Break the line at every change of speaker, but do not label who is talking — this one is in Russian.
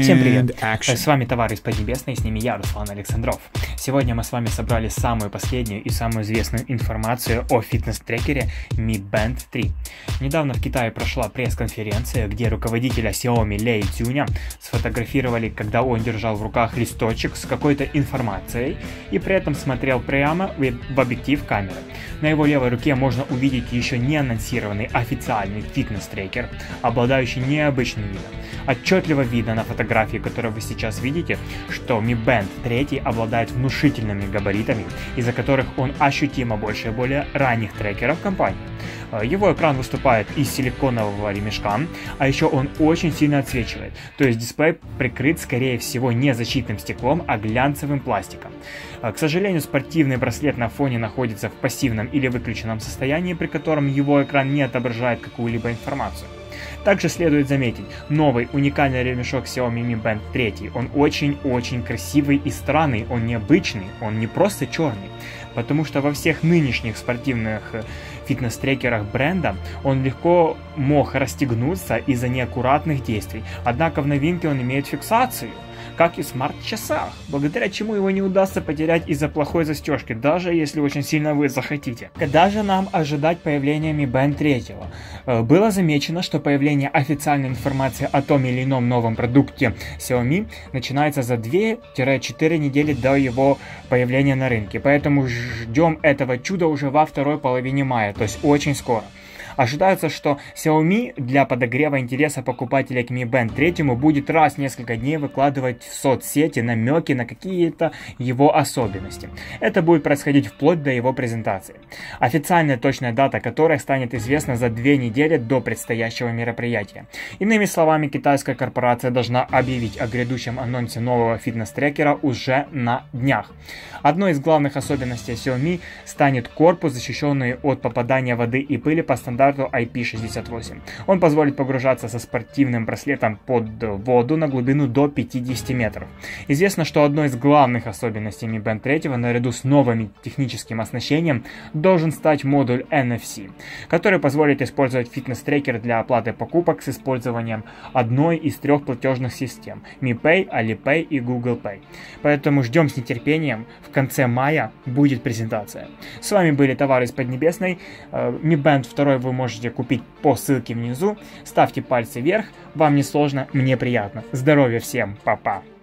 Всем привет! С вами Товары из Поднебесной, с ними я, Руслан Александров. Сегодня мы с вами собрали самую последнюю и самую известную информацию о фитнес-трекере Mi Band 3. Недавно в Китае прошла пресс-конференция, где руководителя Xiaomi Лэй Цюня сфотографировали, когда он держал в руках листочек с какой-то информацией и при этом смотрел прямо в объектив камеры. На его левой руке можно увидеть еще не анонсированный официальный фитнес-трекер, обладающий необычным видом. Отчетливо видно на фотографии, которую вы сейчас видите, что Mi Band 3 обладает внушительными габаритами, из-за которых он ощутимо больше более ранних трекеров компании. Его экран выступает из силиконового ремешка, а еще он очень сильно отсвечивает, то есть дисплей прикрыт скорее всего не защитным стеклом, а глянцевым пластиком. К сожалению, спортивный браслет на фоне находится в пассивном или выключенном состоянии, при котором его экран не отображает какую-либо информацию. Также следует заметить, новый уникальный ремешок Xiaomi Mi Band 3, он очень-очень красивый и странный, он необычный, он не просто черный, потому что во всех нынешних спортивных фитнес-трекерах бренда он легко мог расстегнуться из-за неаккуратных действий, однако в новинке он имеет фиксацию, как и в смарт-часах, благодаря чему его не удастся потерять из-за плохой застежки, даже если очень сильно вы захотите. Когда же нам ожидать появления Mi Band 3? Было замечено, что появление официальной информации о том или ином новом продукте Xiaomi начинается за 2-4 недели до его появления на рынке, поэтому ждем этого чуда уже во второй половине мая, то есть очень скоро. Ожидается, что Xiaomi для подогрева интереса покупателей к Mi Band 3 будет раз в несколько дней выкладывать в соцсети намеки на какие-то его особенности. Это будет происходить вплоть до его презентации. Официальная точная дата которой станет известна за 2 недели до предстоящего мероприятия. Иными словами, китайская корпорация должна объявить о грядущем анонсе нового фитнес-трекера уже на днях. Одной из главных особенностей Xiaomi станет корпус, защищенный от попадания воды и пыли по стандарту IP68. Он позволит погружаться со спортивным браслетом под воду на глубину до 50 метров. Известно, что одной из главных особенностей Mi Band 3 наряду с новым техническим оснащением должен стать модуль NFC, который позволит использовать фитнес-трекер для оплаты покупок с использованием одной из 3 платежных систем Mi Pay, Alipay и Google Pay. Поэтому ждем с нетерпением, в конце мая будет презентация. С вами были Товары из Поднебесной. Mi Band 2 вы можете купить по ссылке внизу. Ставьте пальцы вверх, вам не сложно, мне приятно. Здоровья всем, па-па!